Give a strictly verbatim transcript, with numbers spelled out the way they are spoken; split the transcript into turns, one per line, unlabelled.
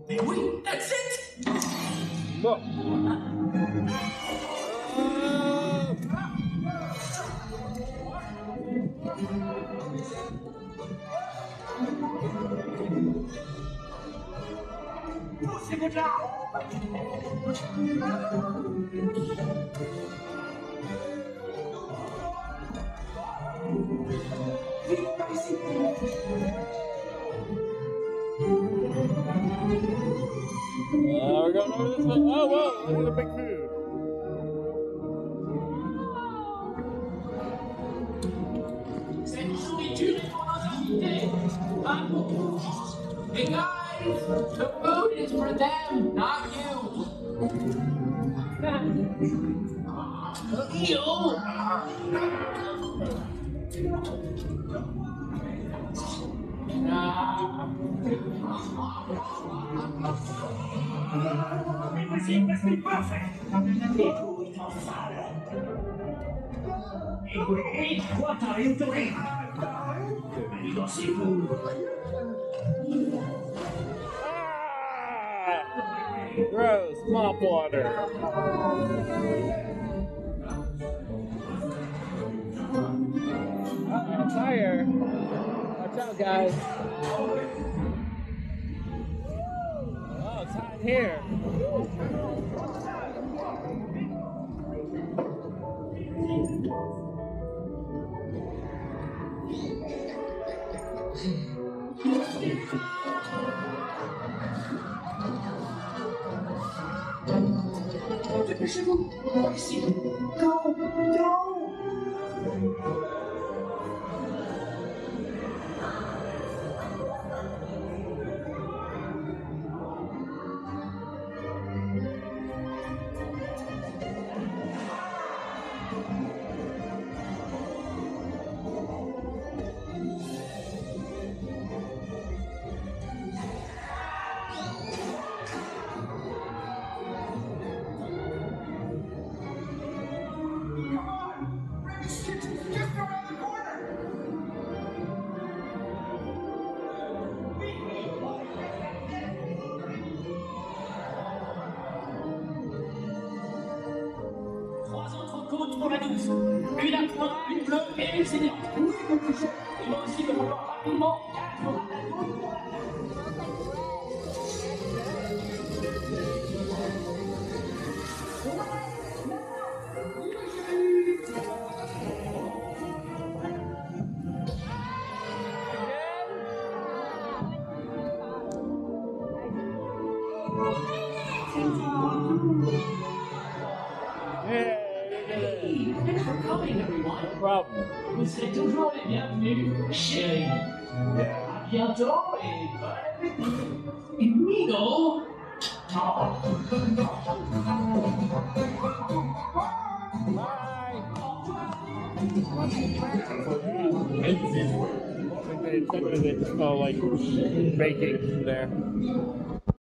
Oui, that's it!
Look.
Poussez-vous de là! Vite par ici!
Uh, we're going over this way. Oh, whoa, look at the big food.
Cette nourriture est pour nos invités, pas pour vous. Hey guys, the food is for them, not you. Ew. It must be perfect. It is not salad. Wait, what are you doing? Your seafood.
Ah! Gross, mop water. Uh-oh, fire. Watch out, guys. Oh, it's hot in here.
Dépêchez-vous. Ici. Go, go. Pour la douce. Une à point, une bleue et une saignante. Oui, il va aussi me falloir rapidement quatre ratatouilles pour la Thanks for coming, everyone.
No problem.
Vous serez toujours les bienvenus, chérie. À bientôt et bon appétit. Amigo.
Bye. They, they smell like baking there.